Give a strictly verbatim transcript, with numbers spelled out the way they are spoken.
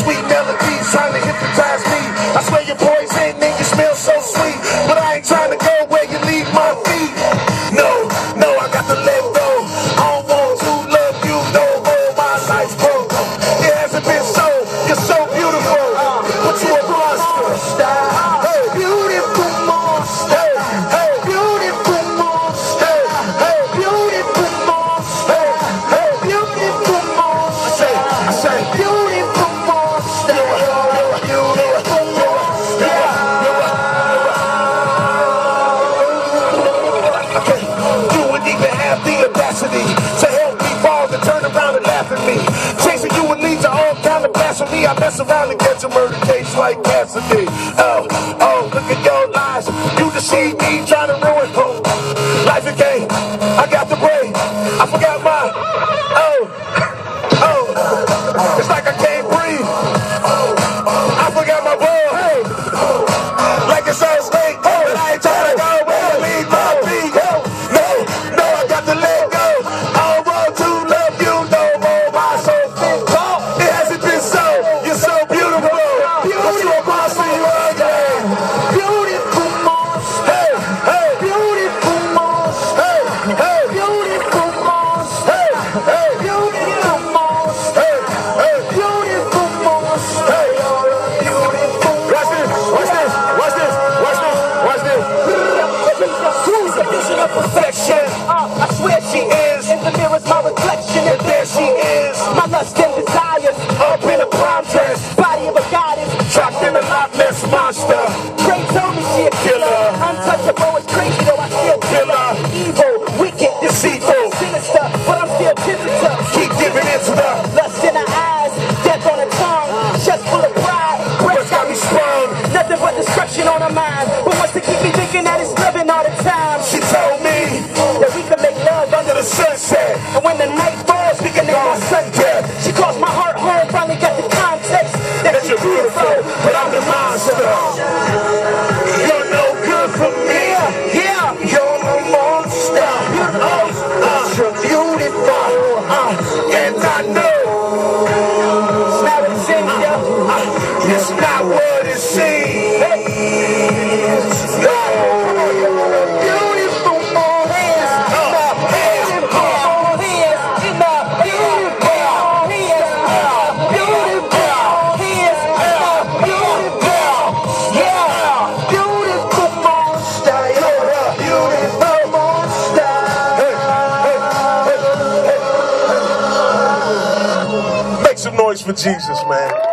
sweet melodies trying to hypnotize me. I swear your poison and you smell so sweet, but I ain't trying to go where you leave my feet. No, no, I got to let go. I don't want to love you no more. My life's broke. It hasn't been so. You're so beautiful, but you a monster. Hey, beautiful monster. Hey, beautiful monster. Hey, beautiful monster. Hey, beautiful monster. I say, beautiful monster. Beautiful monster. You wouldn't even have the audacity to help me fall and turn around and laugh at me. Chasing you would lead to all kind of blasphemy. I mess around and catch a murder case like Cassidy. Oh, oh, look at your lies. You deceive me, trying to ruin hope. Life again. I got the brain. I forgot my. Oh, oh. It's like I can't breathe. I forgot my ball. Hey, like it's all snake. Oh, and I ain't trying to go where I leave my feet. No, no, I got to let go. I don't want to love you no more. My soul fit tall. It hasn't been so. You're so beautiful. But you a monster, you ugly. Beautiful monster. Hey, hey, beautiful monster. Hey, hey, beautiful monster. Hey, hey, beautiful monster. Hey, hey, beautiful monster. Hey, beautiful. Watch this, watch this, watch this, watch this, watch this. Who's the vision of perfection? Uh, I swear she is. In the mirror's my reflection, and there she is. My lust and desires up in a prom dress. Body of a goddess, trapped in a Loch Ness monster. Ray told me she a killer. Untouchable is crazy, though I still kill her. Evil, wicked, deceitful, sinister, but I'm still tempted to keep giving in to the lust in her eyes, death on her tongue, chest full of pride. Breast got me sprung, nothing but destruction on her mind. But wants to keep me thinking that it's living all the time. She told me that we can make love under the sunset, and when the night falls, we can name our son death. She calls my heart home, finally got the context that you're beautiful, but I'm the monster. You're no good for me. Yeah, you're the monster. Oh, uh, you're beautiful, uh, and I know it's not what it seems. Uh, uh, it's not what it seems. No, you're a beautiful monster. Make some noise for Jesus, man.